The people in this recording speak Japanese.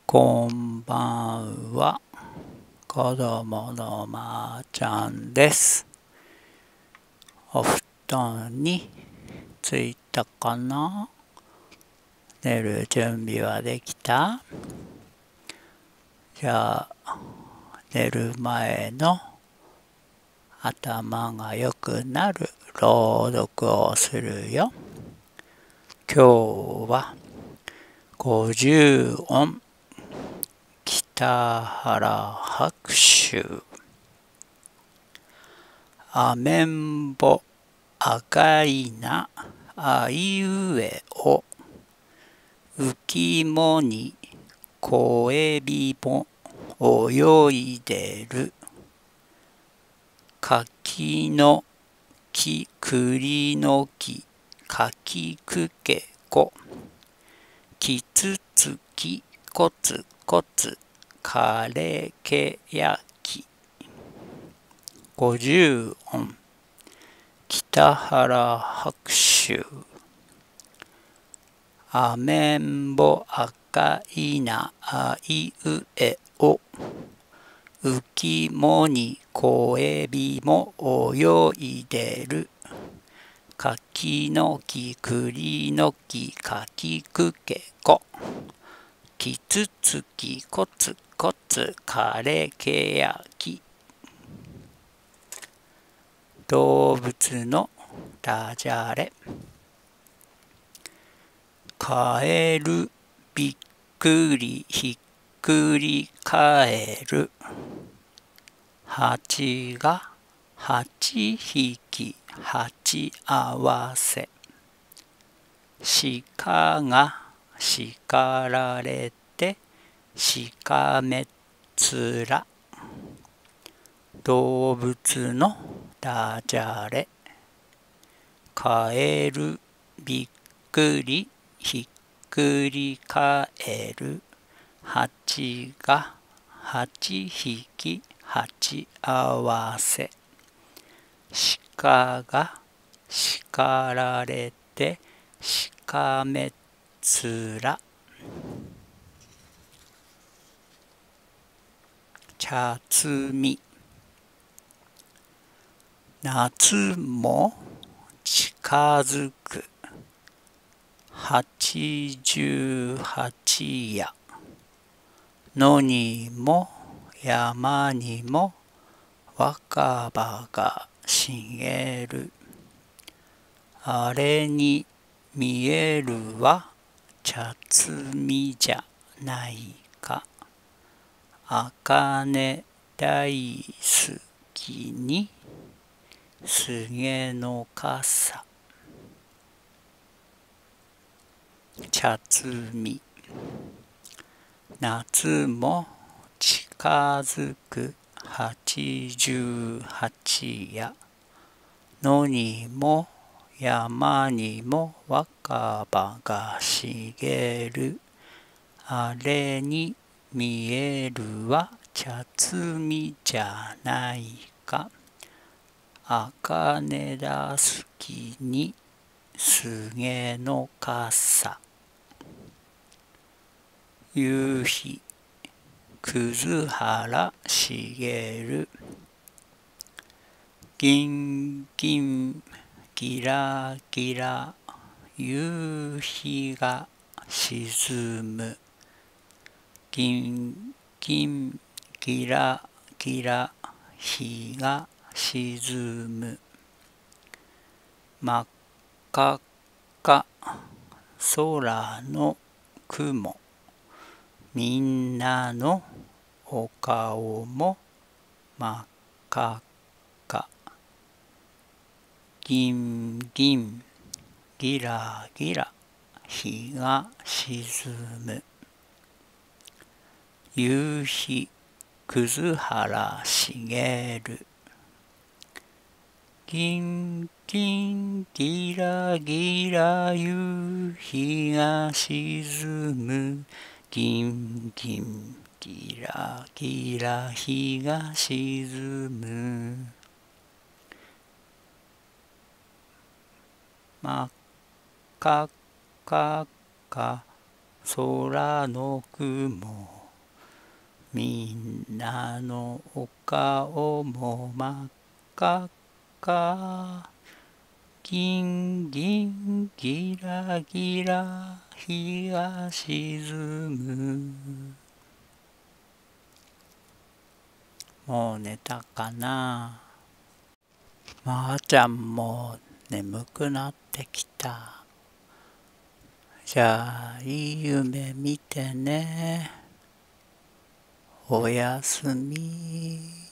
こんばんは。子供のまーちゃんです。お布団についたかな？寝る準備はできた？じゃあ、寝る前の頭が良くなる朗読をするよ。今日は50音北原白秋。あめんぼ赤いなあいうえお、浮もに小エビも泳いでる。柿の木栗の木かきくけこ、きつつきこつこつかれけやき。50音北原白秋。あめんぼ赤いなあいうえお、浮もに小エビも泳いでる。柿の木栗の木かきくけこ、きつつきこつこつかれけやき。動物のダジャレ。カエルびっくりひっくり返る。蜂が8匹鉢合わせ。鹿が叱られてしかめっ面。動物のダジャレ。カエルびっくりひっくり返る。蜂が8匹鉢合わせ。鹿が叱られてしかめっ面。茶摘み。夏も近づく88夜。野にも山にも若葉が茂る。あれに見えるは茶摘みじゃないか。茜大好きにすげの傘。茶摘み。夏も近づく88夜。野にも山にも若葉が茂る。あれに見えるは茶摘みじゃないか。茜だすきにすげの傘。夕日葛原茂。ギンギンギラギラ夕日が沈む。ギンギンギラギラ日が沈む。真っ赤っか空の雲。みんなのお顔も真っ赤っか。ギンギンギラギラ日が沈む。夕日葛原茂。ギンギンギラギラ夕日が沈む。ギンギンギラギラ日が沈む。真っ赤っか空の雲。 みんなのお顔も真っ赤っか。ギンギンギラギラ日が沈む。もう寝たかな。まーちゃんも眠くなってきた。じゃあいい夢見てね。おやすみ。